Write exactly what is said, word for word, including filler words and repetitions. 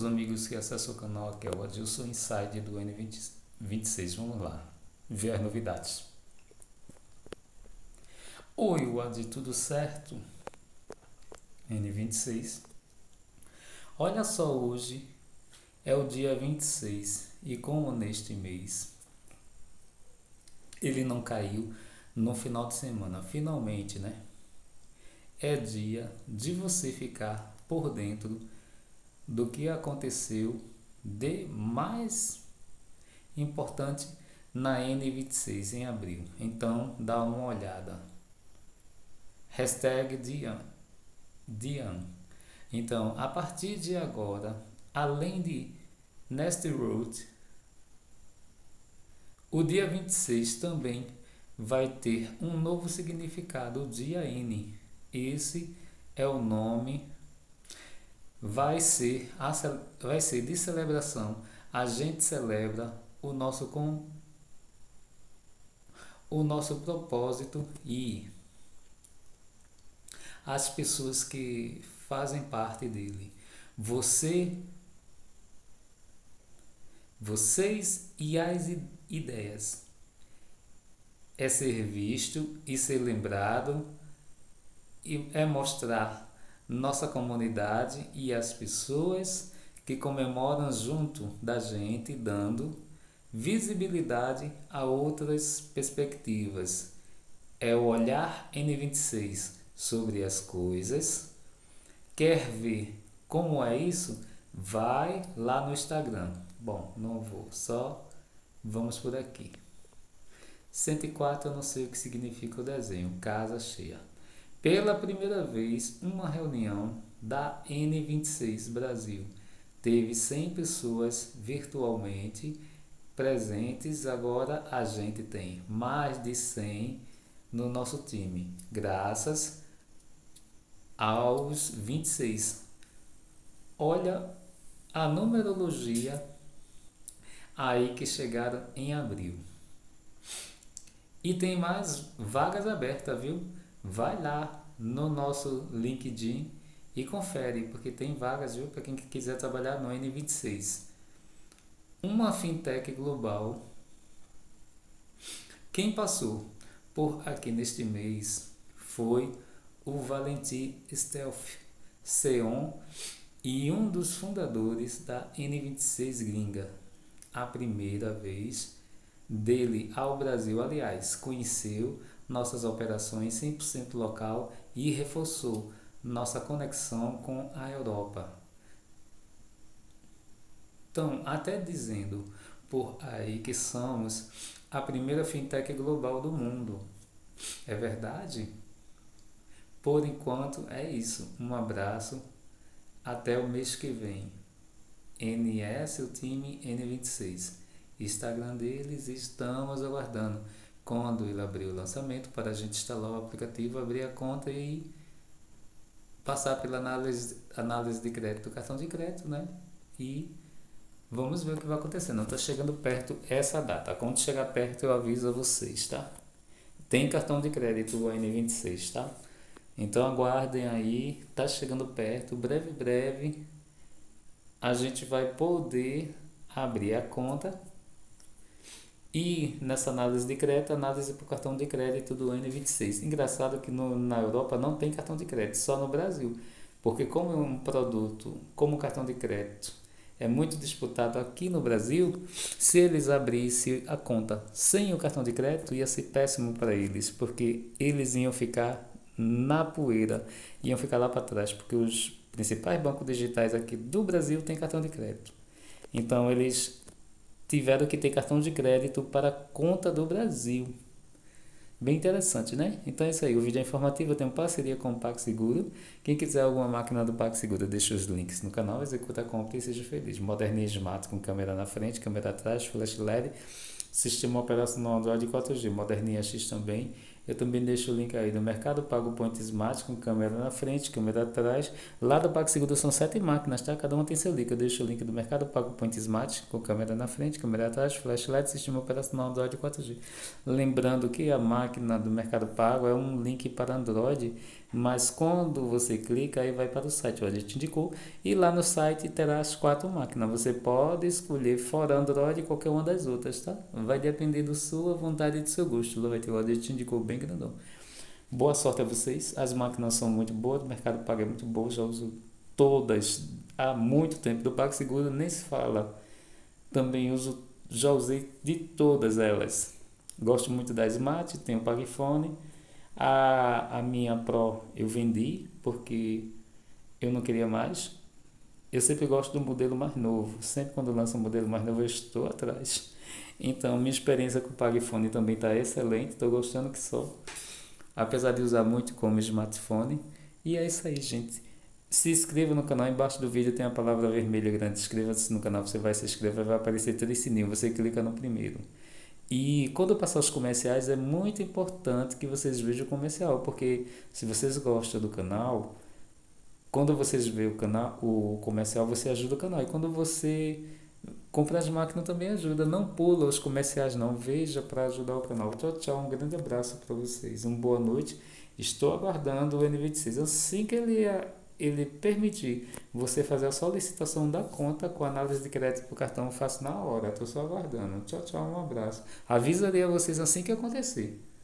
amigos que acessam o canal, aqui é o Adilson Inside do N vinte e seis. Vamos lá ver as novidades. Oi, Wad, tudo certo? N vinte e seis. Olha só, hoje é o dia vinte e seis e como neste mês ele não caiu no final de semana, finalmente, né? É dia de você ficar por dentro do que aconteceu de mais importante na N vinte e seis em abril. Então dá uma olhada. Hashtag Dian. Dian. Então, a partir de agora, além de Nasty Road, o dia vinte e seis também vai ter um novo significado, o dia N. Esse é o nome, vai ser, a, vai ser de celebração. A gente celebra o nosso, com, o nosso propósito e as pessoas que fazem parte dele. Você, vocês e as ideias. É ser visto e ser lembrado, e é mostrar nossa comunidade e as pessoas que comemoram junto da gente, dando visibilidade a outras perspectivas. É o olhar N vinte e seis sobre as coisas. Quer ver como é isso? Vai lá no Instagram. Bom, não vou, só vamos por aqui. cento e quatro, eu não sei o que significa o desenho, casa cheia. Pela primeira vez, uma reunião da N vinte e seis Brasil teve cem pessoas virtualmente presentes. Agora a gente tem mais de cem no nosso time, graças aos vinte e seis. Olha a numerologia aí que chegaram em abril. E tem mais vagas abertas, viu? Vai lá no nosso LinkedIn e confere, porque tem vagas, viu? Para quem quiser trabalhar no N vinte e seis. Uma fintech global. Quem passou por aqui neste mês foi o Valentin Stelf, C E O e um dos fundadores da N vinte e seis Gringa. A primeira vez dele ao Brasil, aliás, conheceu nossas operações cem por cento local e reforçou nossa conexão com a Europa. Então, até dizendo por aí que somos a primeira fintech global do mundo. É verdade? Por enquanto é isso. Um abraço. Até o mês que vem. N S, o time N vinte e seis. Instagram deles, estamos aguardando quando ele abrir o lançamento para a gente instalar o aplicativo, abrir a conta e passar pela análise, análise de crédito, cartão de crédito, né? E vamos ver o que vai acontecer. Não está chegando perto essa data. Quando chegar perto eu aviso a vocês, tá? Tem cartão de crédito o N vinte e seis, tá? Então aguardem aí, tá chegando perto, breve, breve a gente vai poder abrir a conta e nessa análise de crédito, análise para o cartão de crédito do N vinte e seis. Engraçado que no, na Europa não tem cartão de crédito, só no Brasil, porque como é um produto, como o cartão de crédito é muito disputado aqui no Brasil, se eles abrissem a conta sem o cartão de crédito ia ser péssimo para eles, porque eles iam ficar na poeira, iam ficar lá para trás, porque os principais bancos digitais aqui do Brasil têm cartão de crédito. Então eles tiveram que ter cartão de crédito para a conta do Brasil. Bem interessante, né? Então é isso aí, o vídeo é informativo, eu tenho parceria com o PagSeguro. Quem quiser alguma máquina do PagSeguro, deixa os links no canal, executa a compra e seja feliz. Moderninha Smart com câmera na frente, câmera atrás, flash L E D, sistema operacional Android quatro G, Moderninha X também, Eu também deixo o link aí do Mercado Pago Point Smart com câmera na frente, câmera atrás. Lá do PagSeguro são sete máquinas, tá? Cada uma tem seu link. Eu deixo o link do Mercado Pago Point Smart com câmera na frente, câmera atrás, flashlight, sistema operacional Android quatro G. Lembrando que a máquina do Mercado Pago é um link para Android, mas quando você clica aí vai para o site, onde a gente indicou, e lá no site terá as quatro máquinas. Você pode escolher fora Android qualquer uma das outras, tá? Vai depender da sua vontade e do seu gosto. Lá vai ter o a gente indicou bem grandão. Boa sorte a vocês. As máquinas são muito boas, o Mercado Pago é muito bom, já uso todas há muito tempo. Do PagSeguro nem se fala. Também uso, já usei de todas elas. Gosto muito da Smart, tenho o PagFone. A, a minha Pro eu vendi porque eu não queria mais. Eu sempre gosto do modelo mais novo. Sempre quando lança um modelo mais novo eu estou atrás. Então minha experiência com o PagFone também está excelente. Estou gostando que só. Apesar de usar muito como smartphone. E é isso aí, gente. Se inscreva no canal. Embaixo do vídeo tem a palavra vermelha grande. Inscreva-se no canal. Você vai se inscrever, vai aparecer três sininhos. Você clica no primeiro. E quando eu passar os comerciais é muito importante que vocês vejam o comercial, porque se vocês gostam do canal, quando vocês veem o canal, o comercial, você ajuda o canal. E quando você compra as máquinas também ajuda. Não pula os comerciais não, veja para ajudar o canal. Tchau, tchau, um grande abraço para vocês, uma boa noite. Estou aguardando o N vinte e seis. Assim que ele ele permitir você fazer a solicitação da conta com análise de crédito para o cartão, eu faço na hora. Estou só aguardando. Tchau, tchau, um abraço. Avisaria a vocês assim que acontecer.